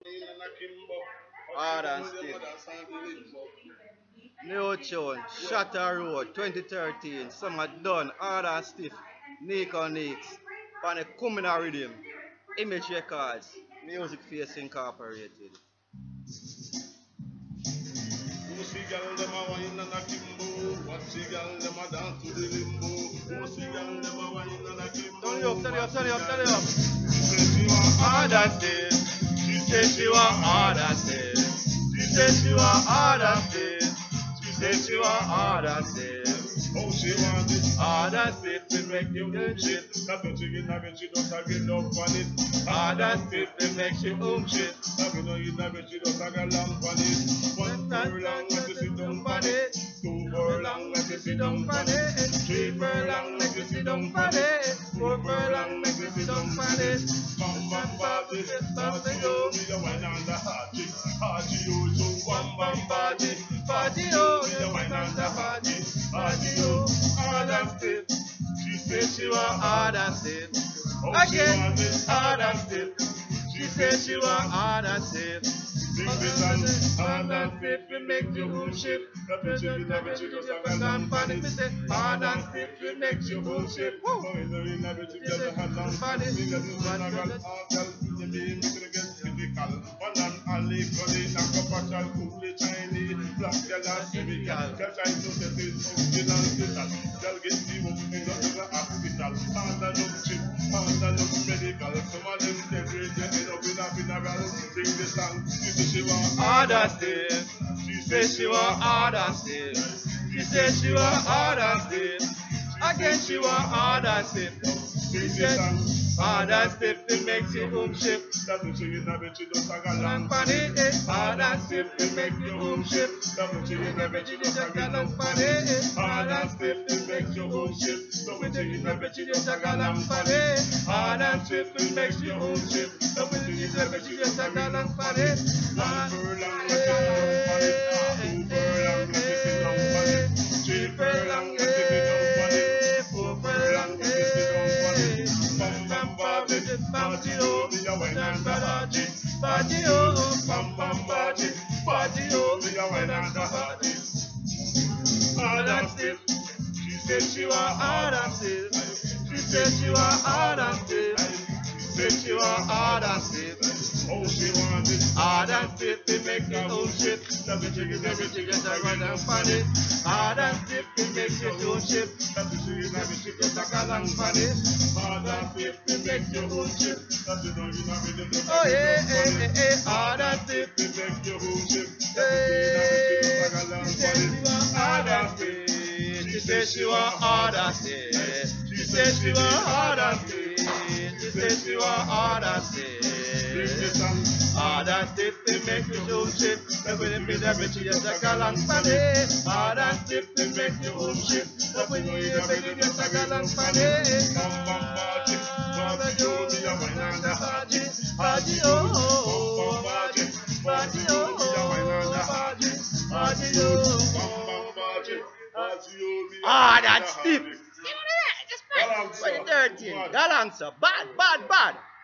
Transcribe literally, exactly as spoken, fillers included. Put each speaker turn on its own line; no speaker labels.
Hard and stiff. New tune, Shatter Road, twenty thirteen. Summer done, hard and stiff. Neehko Neeks. On a Kumina rhythm. Image Records. Music Face Incorporated.
See girl them a wine and a kimbo. Watch the girl them a dance to the limbo. See girl them a wine and a kimbo.
Turn it up, turn it up, turn it up, turn it up.
She said she want hard and stiff. She said she want hard and stiff. She said she want hard and stiff. She said she want hard and stiff. Oh, she want it hard and stiff to make you um shit. That don't you get when she don't get up on it. Hard and stiff to make you um shit. That you know you when she don't get long on it. One furlong when you sit down on it. Two furlong when you sit down on it. Three furlong when you sit down on it. Four furlong when you sit down on it. Bam bam body, body oh, me the wine on the hearty, hearty oh, so bam bam body, body oh, me the wine on the hearty, hearty oh, hard and stiff. She said she want hard and stiff. Oh, she want it hard and stiff. She said she want hard and stiff. Big bit and hard and stiff, we make you whole ship. The picture is never she just have a lamp on it. Hard and stiff, we make you whole ship. Oh, in the rain, never she just have a lamp on it. Because it's not a girl, all girl, you mean, we can get typical. One and only, gully, knock up a child, coolly, Chinese, black girl and chemical. Girl trying to set it, original, hospital. Girl get the woman in the hospital. Hard and up chip, hard and up medical. Some of them dead, they end up in a funeral. Sing the song, she want hard and stiff. She said she want hard and stiff. She said she want hard and stiff. Again she want hard and stiff. She said hard and stiff it makes you home ship. That will show you never she don't have a long for it. Hard and stiff it makes you home ship. That will show you never she don't have a long for it. Hard and stiff it makes you home ship. That will show you never she don't have a long for it. Hard and stiff it makes you home ship. That will show you never she don't have a long for it. Long furlong, two furlong, three furlong, four furlong, bam bam body, body oh, me a wine and the hearty, body oh, bam bam body, body oh, me a wine and the hearty. Hard and stiff, she said she want hard and stiff. She said she want hard and stiff. She said she want hard and stiff. Oh, she want it hard and stiff to make your own shit. Every chicken, every chicken, I run and find it. Hard and stiff to make your own shit. Every chicken, every chicken, I can and find it. Hard and stiff to make your own shit. Oh yeah, eh, eh, eh. Hard and stiff to make your own shit. Hard and stiff. She said she want hard and stiff. She said she want hard and stiff. She said she want hard and stiff. Hard and stiff to make you own ship. When you feel every she just like a long funny. Hard and stiff to make you own ship. When you hear every just like a long funny. Bam bam party, party oh, me a wine and the hearty, party oh, party, party oh, party, party oh, bam bam party, party oh, me a
hard and stiff. Just twenty thirteen. Galanza, bad, bad, bad.